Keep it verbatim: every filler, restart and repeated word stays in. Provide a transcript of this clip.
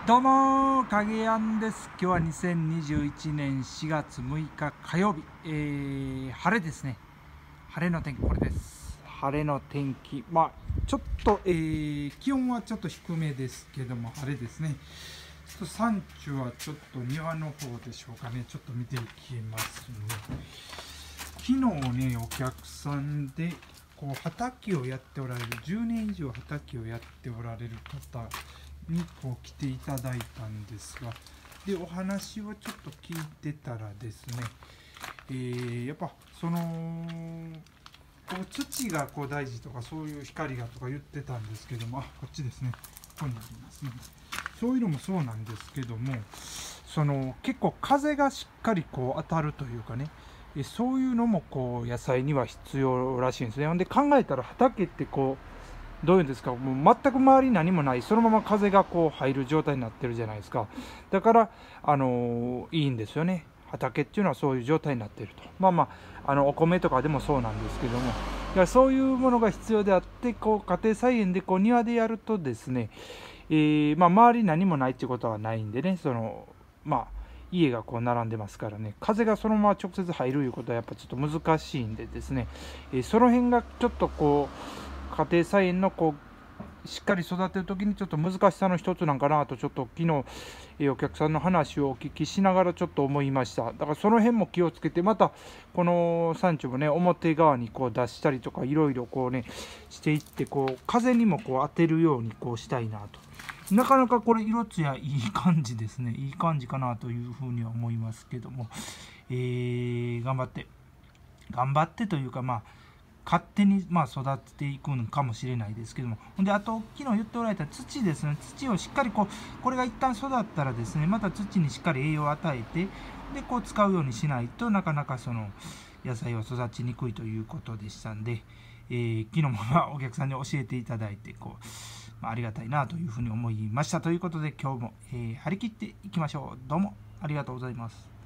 どうも影やんです。今日はにせんにじゅういちねんしがつむいか火曜日、えー、晴れですね。晴れの天気、これです。晴れの天気、まあちょっと、えー、気温はちょっと低めですけども晴れですね。ちょっと山中はちょっと庭の方でしょうかね。ちょっと見ていきますね。昨日ね、お客さんでこう畑をやっておられる、じゅうねん以上畑をやっておられる方にこう来ていただいたんですが、でお話をちょっと聞いてたらですね、えー、やっぱそのこう土がこう大事とか、そういう光がとか言ってたんですけども、あ、こっちですね、ここにありますね。そういうのもそうなんですけども、その結構風がしっかりこう当たるというかね、えそういうのもこう野菜には必要らしいんですね。ほんで考えたら畑ってこうどういうんですか、もう全く周りに何もない、そのまま風がこう入る状態になってるじゃないですか。だからあのーいいんですよね。畑っていうのはそういう状態になっていると。まあまあ、あのお米とかでもそうなんですけども、だからそういうものが必要であって、こう家庭菜園でこう庭でやるとですね、えーまあ、周りに何もないっていうことはないんでね、そのまあ家がこう並んでますからね、風がそのまま直接入るいうことはやっぱちょっと難しいんでですね、えーその辺がちょっとこう家庭菜園のこうしっかり育てるときにちょっと難しさの一つなんかなと、ちょっと昨日、えーお客さんの話をお聞きしながらちょっと思いました。だからその辺も気をつけて、またこの産地もね、表側にこう出したりとかいろいろこうねしていって、こう風にもこう当てるようにこうしたいなと。なかなかこれ色艶いい感じですね。いい感じかなというふうには思いますけども、えー、頑張って頑張ってというか、まあ勝手にまあ育てていくのかもしれないですけども、ほんであと昨日言っておられた土ですね。土をしっかりこうこれが一旦育ったらですね、また土にしっかり栄養を与えて、でこう使うようにしないとなかなかその野菜は育ちにくいということでしたんで、えー、昨日もまあお客さんに教えていただいてこう、まあ、ありがたいなというふうに思いました。ということで今日も、えー張り切っていきましょう。どうもありがとうございます。